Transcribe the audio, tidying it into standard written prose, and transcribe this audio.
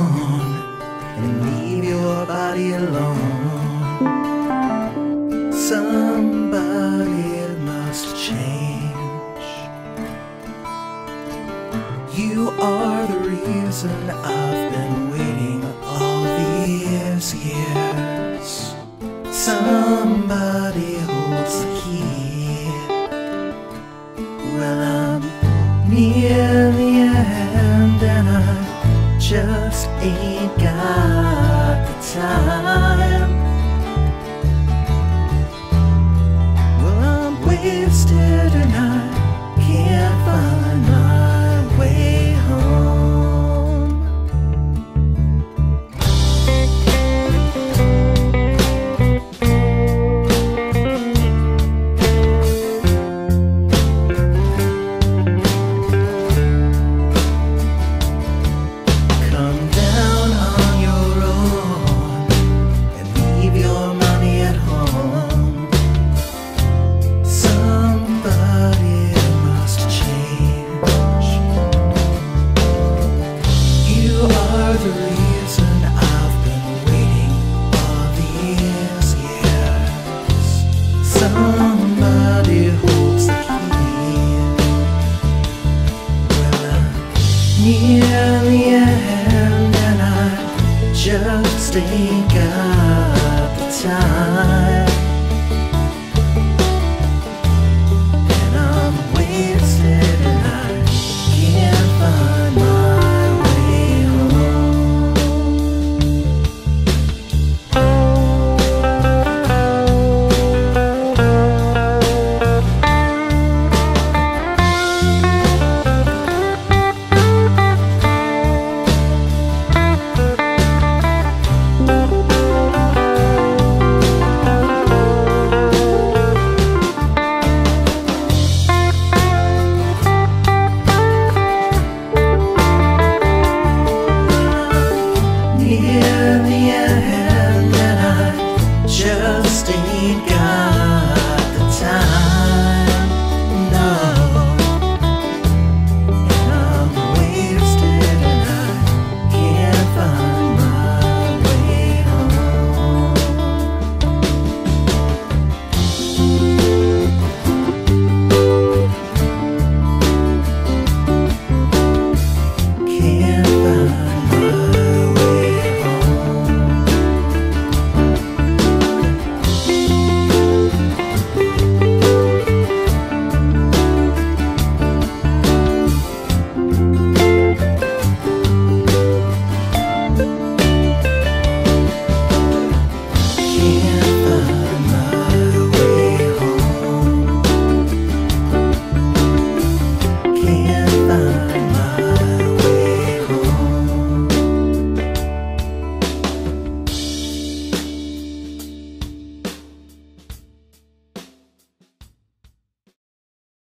on and leave your body alone. Somebody must change. You are the reason I've been waiting all these years. Somebody holds the key. Well, I'm near the end and I just ain't got the time. Well, I'm wasted and I can't find my way home. Come down on your own and leave your money at home. Somebody must change. You are the reason I've been waiting all these years. Somebody holds the key. Well, I'm near the end and I just ain't got the time.